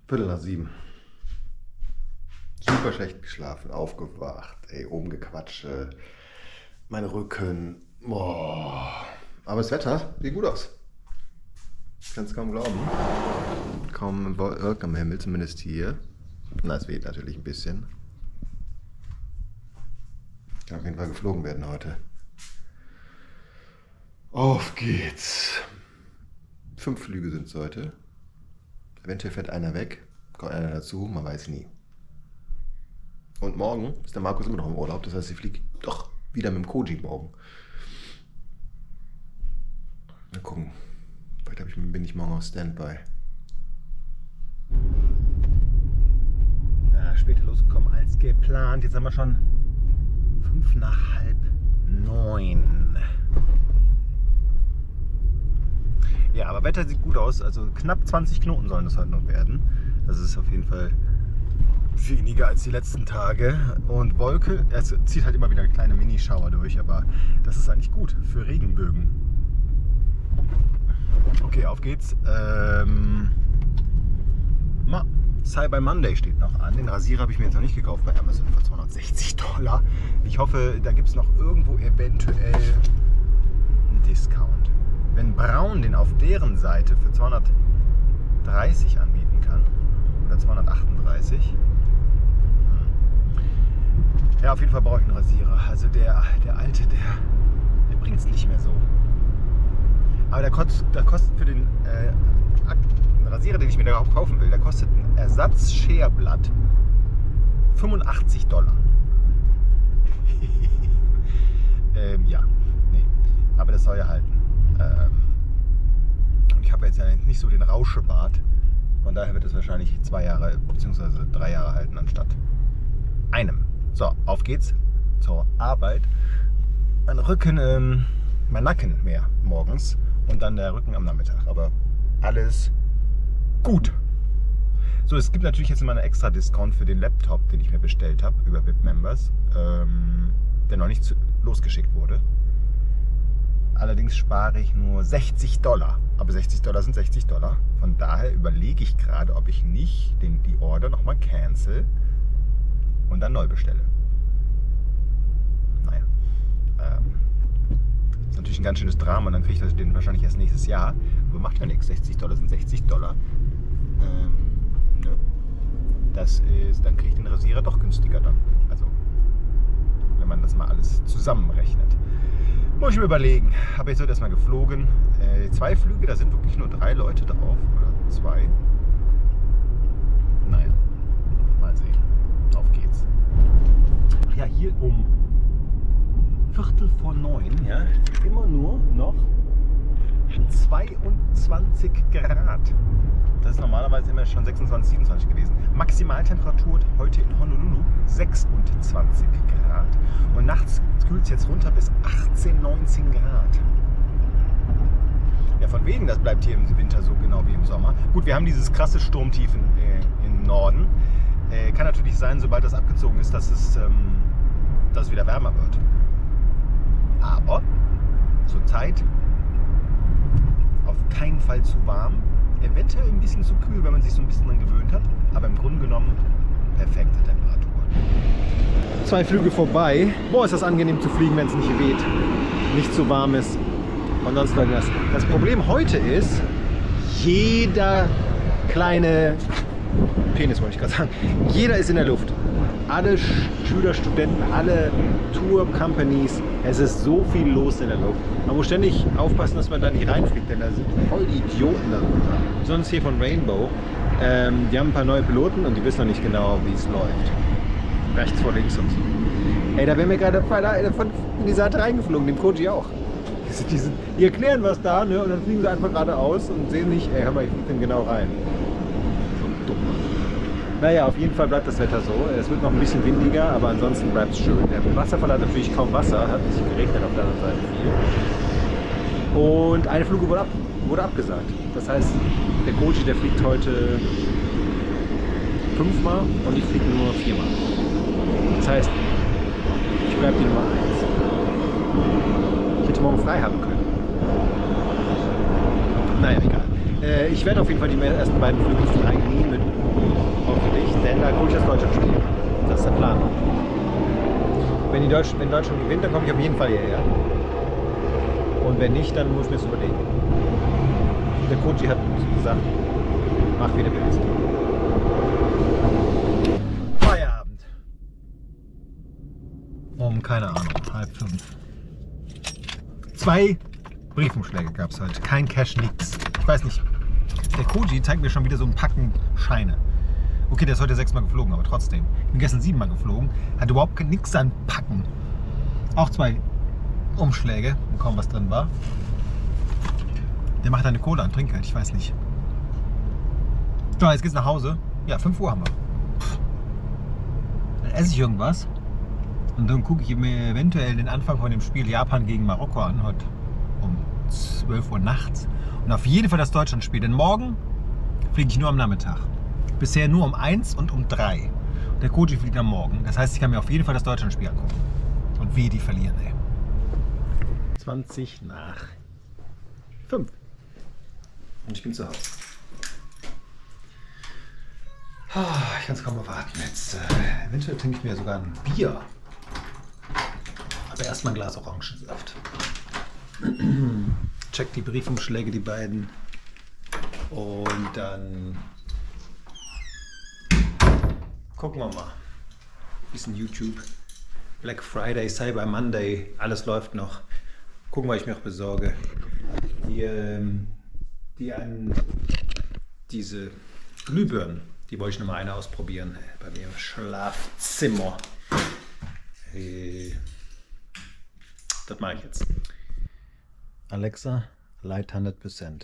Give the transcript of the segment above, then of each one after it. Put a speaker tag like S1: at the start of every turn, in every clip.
S1: 7:15. Super schlecht geschlafen, aufgewacht, ey, oben gequatscht, mein Rücken, boah. Aber das Wetter sieht gut aus. Ich kann es kaum glauben. Kaum Wolken am Himmel, zumindest hier. Na, es weht natürlich ein bisschen. Kann auf jeden Fall geflogen werden heute. Auf geht's. 5 Flüge sind es heute. Eventuell fährt einer weg, kommt einer dazu, man weiß nie. Und morgen ist der Markus immer noch im Urlaub, das heißt, ich fliege doch wieder mit dem Koji morgen. Mal gucken. Vielleicht bin ich morgen auf Standby. Ja, später losgekommen als geplant. Jetzt haben wir schon 8:55. Ja, aber Wetter sieht gut aus. Also knapp 20 Knoten sollen das heute noch werden. Das ist auf jeden Fall weniger als die letzten Tage. Und Wolke, es zieht halt immer wieder eine kleine Mini-Schauer durch, aber das ist eigentlich gut für Regenbögen. Okay, auf geht's. Cyber Monday steht noch an. Den Rasierer habe ich mir jetzt noch nicht gekauft bei Amazon für $260. Ich hoffe, da gibt es noch irgendwo eventuell einen Discount. Wenn Braun den auf deren Seite für 230 anbieten kann, oder 238, ja, auf jeden Fall brauche ich einen Rasierer. Also der alte, der bringt es nicht mehr so. Aber der kostet für den Rasierer, den ich mir da kaufen will, der kostet ein Ersatz-Scherblatt $85. Ja, nee, aber das soll ja halten. Und ich habe jetzt ja nicht so den Rauschebart, von daher wird es wahrscheinlich 2 Jahre bzw. 3 Jahre halten anstatt einem. So, auf geht's zur Arbeit. Mein Rücken, mein Nacken mehr morgens und dann der Rücken am Nachmittag, aber alles gut. So, es gibt natürlich jetzt immer einen extra Discount für den Laptop, den ich mir bestellt habe über VIP Members, der noch nicht losgeschickt wurde. Allerdings spare ich nur $60. Aber $60 sind $60. Von daher überlege ich gerade, ob ich nicht die Order nochmal cancel und dann neu bestelle. Naja. Ist natürlich ein ganz schönes Drama und dann kriege ich den wahrscheinlich erst nächstes Jahr. Aber macht ja nichts. $60 sind $60. Ne? Das ist, dann kriege ich den Rasierer doch günstiger dann. Also, wenn man das mal alles zusammenrechnet. Muss ich mir überlegen. Aber jetzt wird erstmal geflogen. 2 Flüge, da sind wirklich nur 3 Leute drauf. Oder 2. Naja, mal sehen. Auf geht's. Ach ja, hier um 8:45, ja, immer nur noch 22 Grad. Das ist normalerweise immer schon 26, 27 gewesen. Maximaltemperatur heute in Honolulu 26 Grad. Und nachts kühlt es jetzt runter bis 18, 19 Grad. Ja, von wegen, das bleibt hier im Winter so genau wie im Sommer. Gut, wir haben dieses krasse Sturmtief im Norden. Kann natürlich sein, sobald das abgezogen ist, dass es wieder wärmer wird. Aber zurzeit auf keinen Fall zu warm. Eventuell ein bisschen zu kühl, wenn man sich so ein bisschen dran gewöhnt hat. Aber im Grunde genommen perfekte Temperatur. 2 Flüge vorbei. Boah, ist das angenehm zu fliegen, wenn es nicht weht, nicht zu warm ist. Und sonst irgendwas. Das Problem heute ist, jeder kleine Penis, wollte ich gerade sagen, jeder ist in der Luft. Alle Schüler, Studenten, alle Tour-Companies, es ist so viel los in der Luft. Man muss ständig aufpassen, dass man da nicht reinfliegt, denn da sind voll die Idioten darunter. Sonst hier von Rainbow, die haben ein paar neue Piloten und die wissen noch nicht genau, wie es läuft. Rechts vor links und so. Ey, da wären wir gerade von die Seite reingeflogen, dem Koji auch. Die erklären was da, ne, und dann fliegen sie einfach geradeaus und sehen nicht, ey, hör mal, ich fliege denn genau rein. Schon dumm. Naja, auf jeden Fall bleibt das Wetter so. Es wird noch ein bisschen windiger, aber ansonsten bleibt es schön. Der Wasserfall hat natürlich kaum Wasser, hat nicht geregnet auf der anderen Seite viel. Und eine Flüge wurde abgesagt. Das heißt, der Koji, der fliegt heute 5-mal und ich fliege nur 4-mal. Das heißt, ich bleibe die Nummer 1. Ich hätte morgen frei haben können. Naja, egal. Ich werde auf jeden Fall die ersten beiden Flüge frei nehmen, hoffentlich, denn da gucke ich das Deutschland-Spiel. Das ist der Plan. Wenn Deutschland gewinnt, dann komme ich auf jeden Fall hierher. Und wenn nicht, dann muss ich mir das überlegen. Der Koji hat gesagt, mach wie du willst. Feierabend. Keine Ahnung, 4:30. 2 Briefumschläge gab es heute. Kein Cash, nix. Ich weiß nicht. Der Koji zeigt mir schon wieder so ein Packen Scheine. Okay, der ist heute 6-mal geflogen, aber trotzdem. Ich bin gestern 7-mal geflogen. Hat überhaupt nichts an Packen. Auch 2 Umschläge, wo kaum was drin war. Der macht eine Cola und Trinkgeld, ich weiß nicht. So, jetzt geht's nach Hause. Ja, 5 Uhr haben wir. Dann esse ich irgendwas. Und dann gucke ich mir eventuell den Anfang von dem Spiel Japan gegen Marokko an, heute um 12 Uhr nachts. Und auf jeden Fall das Deutschlandspiel, denn morgen fliege ich nur am Nachmittag. Bisher nur um 1 und um 3. Und der Koji fliegt am Morgen. Das heißt, ich kann mir auf jeden Fall das Deutschlandspiel angucken. Und wie die verlieren, ey. 20 nach 5. Und ich bin zu Hause. Ich kann es kaum erwarten jetzt. Eventuell trinke ich mir sogar ein Bier. Aber erstmal ein Glas Orangensaft. Check die Briefumschläge, die beiden. Und dann gucken wir mal. Bisschen YouTube. Black Friday, Cyber Monday, alles läuft noch. Gucken, was ich mir auch besorge. Diese Glühbirnen, die wollte ich noch mal eine ausprobieren bei mir im Schlafzimmer. Das mache ich jetzt. Alexa, light 100%.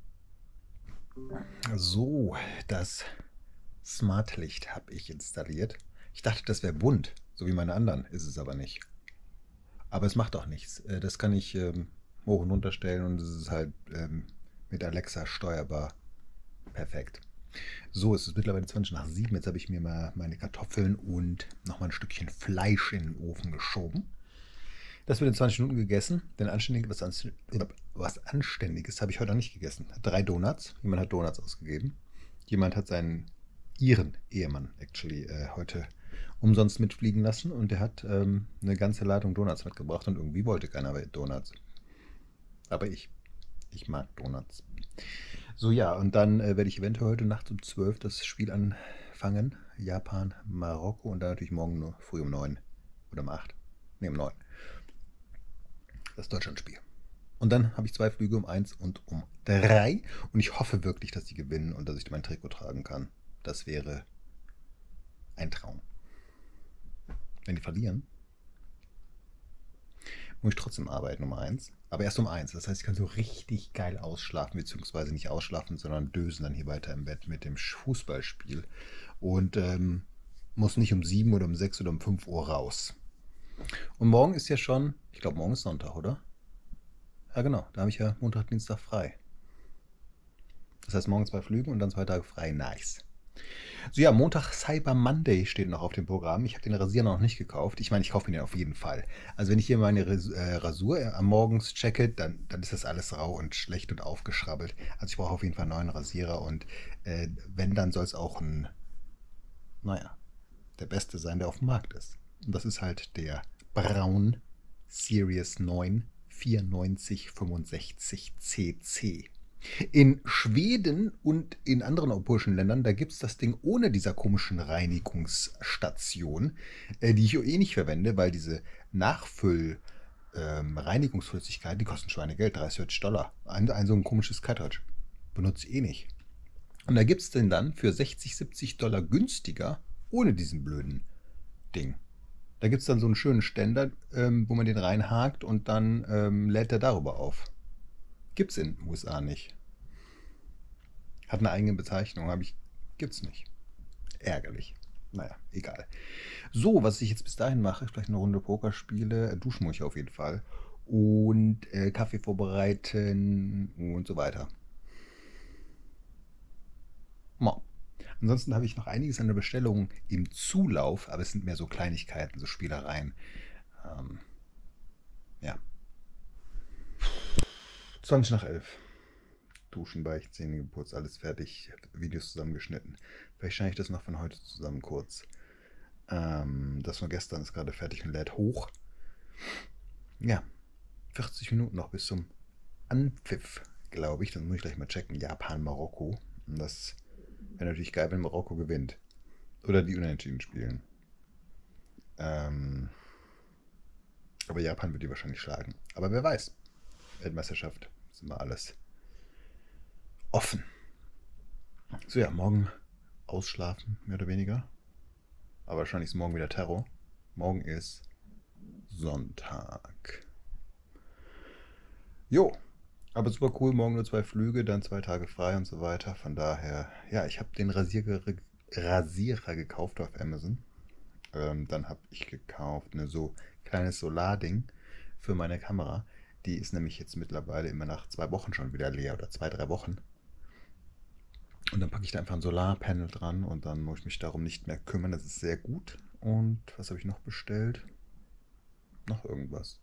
S1: So, das Smartlicht habe ich installiert. Ich dachte, das wäre bunt, so wie meine anderen, ist es aber nicht. Aber es macht auch nichts. Das kann ich hoch und runter stellen und es ist halt mit Alexa steuerbar. Perfekt. So, es ist mittlerweile 20 nach 7. Jetzt habe ich mir mal meine Kartoffeln und noch mal ein Stückchen Fleisch in den Ofen geschoben. Das wird in 20 Minuten gegessen, denn was Anständiges habe ich heute noch nicht gegessen. 3 Donuts. Jemand hat Donuts ausgegeben. Jemand hat ihren Ehemann heute umsonst mitfliegen lassen und der hat eine ganze Ladung Donuts mitgebracht und irgendwie wollte keiner Donuts. Aber ich mag Donuts. So, ja, und dann werde ich eventuell heute Nacht um 12 das Spiel anfangen. Japan, Marokko und dann natürlich morgen nur früh um 9 oder um 8. Ne, um 9. Das Deutschlandspiel. Und dann habe ich 2 Flüge um 1 und um 3 und ich hoffe wirklich, dass die gewinnen und dass ich mein Trikot tragen kann. Das wäre ein Traum. Wenn die verlieren, muss ich trotzdem arbeiten um 1. Aber erst um 1. Das heißt, ich kann so richtig geil ausschlafen, beziehungsweise nicht ausschlafen, sondern dösen dann hier weiter im Bett mit dem Fußballspiel. Und muss nicht um 7 oder um 6 oder um 5 Uhr raus. Und morgen ist ja schon, ich glaube morgen ist Sonntag, oder? Ja genau, da habe ich ja Montag, Dienstag frei. Das heißt morgen 2 Flüge und dann 2 Tage frei, nice. So, ja, Montag Cyber Monday steht noch auf dem Programm. Ich habe den Rasierer noch nicht gekauft. Ich meine, ich kaufe ihn ja auf jeden Fall. Also wenn ich hier meine Rasur am Morgens checke, dann ist das alles rau und schlecht und aufgeschrabbelt. Also ich brauche auf jeden Fall einen neuen Rasierer und wenn, dann soll es auch der beste sein, der auf dem Markt ist. Und das ist halt der Braun Series 9 9465 CC. In Schweden und in anderen europäischen Ländern, da gibt es das Ding ohne dieser komischen Reinigungsstation, die ich eh nicht verwende, weil diese Reinigungsflüssigkeit, die kosten Schweinegeld, $30. Ein so ein komisches Cartridge. Benutze ich eh nicht. Und da gibt es den dann für $60-70 günstiger, ohne diesen blöden Ding. Da gibt es dann so einen schönen Ständer, wo man den reinhakt und dann lädt er darüber auf. Gibt es in den USA nicht. Hat eine eigene Bezeichnung, gibt's nicht. Ärgerlich. Naja, egal. So, was ich jetzt bis dahin mache, vielleicht eine Runde Poker spiele, duschen muss ich auf jeden Fall. Und Kaffee vorbereiten und so weiter. Ja. Ansonsten habe ich noch einiges an der Bestellung im Zulauf, aber es sind mehr so Kleinigkeiten, so Spielereien. Ja. 20 nach 11.
S2: Duschen, Beicht, Zähne geputzt, alles fertig, Videos zusammengeschnitten. Vielleicht schneide ich das noch von heute zusammen kurz. Das von gestern ist gerade fertig und lädt hoch. Ja, 40 Minuten noch bis zum Anpfiff, glaube ich. Dann muss ich gleich mal checken. Japan, Marokko. Und das wäre natürlich geil, wenn Marokko gewinnt. Oder die Unentschieden spielen. Aber Japan wird die wahrscheinlich schlagen. Aber wer weiß. Weltmeisterschaft ist immer alles offen. So ja, morgen ausschlafen, mehr oder weniger. Aber wahrscheinlich ist morgen wieder Terror. Morgen ist Sonntag. Jo, aber super cool. Morgen nur 2 Flüge, dann 2 Tage frei und so weiter. Von daher, ja, ich habe den Rasierer gekauft auf Amazon. Dann habe ich gekauft eine so kleines Solarding für meine Kamera. Die ist nämlich jetzt mittlerweile immer nach 2 Wochen schon wieder leer oder 2, 3 Wochen. Und dann packe ich da einfach ein Solarpanel dran und dann muss ich mich darum nicht mehr kümmern. Das ist sehr gut. Und was habe ich noch bestellt? Noch irgendwas.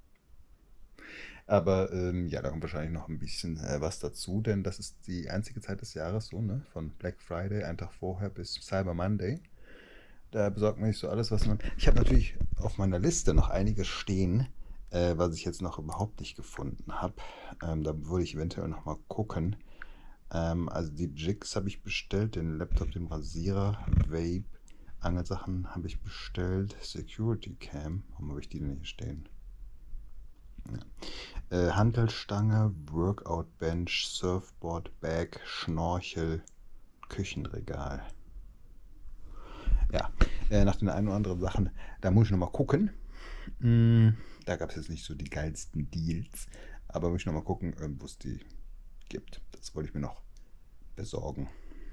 S2: Aber ja, da kommt wahrscheinlich noch ein bisschen was dazu, denn das ist die einzige Zeit des Jahres so, ne? Von Black Friday, einen Tag vorher, bis Cyber Monday. Da besorgt man sich so alles, was man. Ich habe natürlich auf meiner Liste noch einiges stehen, was ich jetzt noch überhaupt nicht gefunden habe. Da würde ich eventuell noch mal gucken. Also die Jigs habe ich bestellt, den Laptop, den Rasierer, Vape, Angelsachen habe ich bestellt, Security Cam. Warum habe ich die denn hier stehen? Ja. Hantelstange, Workout Bench, Surfboard Bag, Schnorchel, Küchenregal. Ja, nach den ein oder anderen Sachen, da muss ich nochmal gucken. Da gab es jetzt nicht so die geilsten Deals, aber muss ich nochmal gucken, wo es die gibt. Das wollte ich mir noch besorgen.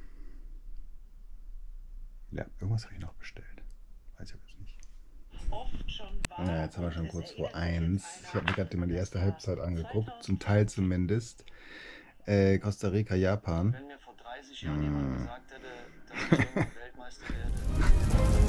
S2: Ja, irgendwas habe ich noch bestellt. Weiß ich aber jetzt nicht. Ja, jetzt haben wir schon kurz vor 1. Ich habe mir gerade mal die erste Halbzeit angeguckt, zum Teil zumindest. Costa Rica, Japan.
S3: Wenn mir vor 30 Jahren jemand gesagt hätte, dass ich irgendwann Weltmeister werde.